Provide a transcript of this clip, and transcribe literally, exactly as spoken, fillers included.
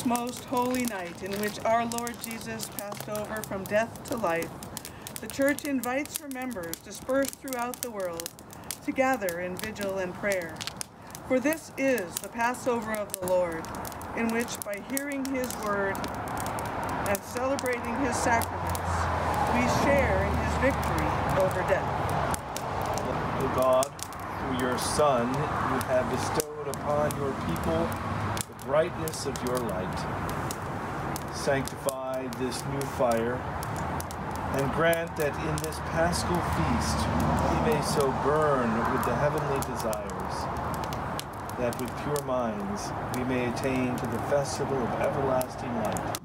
most holy night in which our Lord Jesus passed over from death to life, the Church invites her members dispersed throughout the world to gather in vigil and prayer. For this is the Passover of the Lord, in which by hearing his word and celebrating his sacraments, we share in his victory over death. O God, through your Son, you have bestowed upon your people the brightness of your light. Sanctify this new fire, and grant that in this Paschal feast we may so burn with the heavenly desires, that with pure minds we may attain to the festival of everlasting light.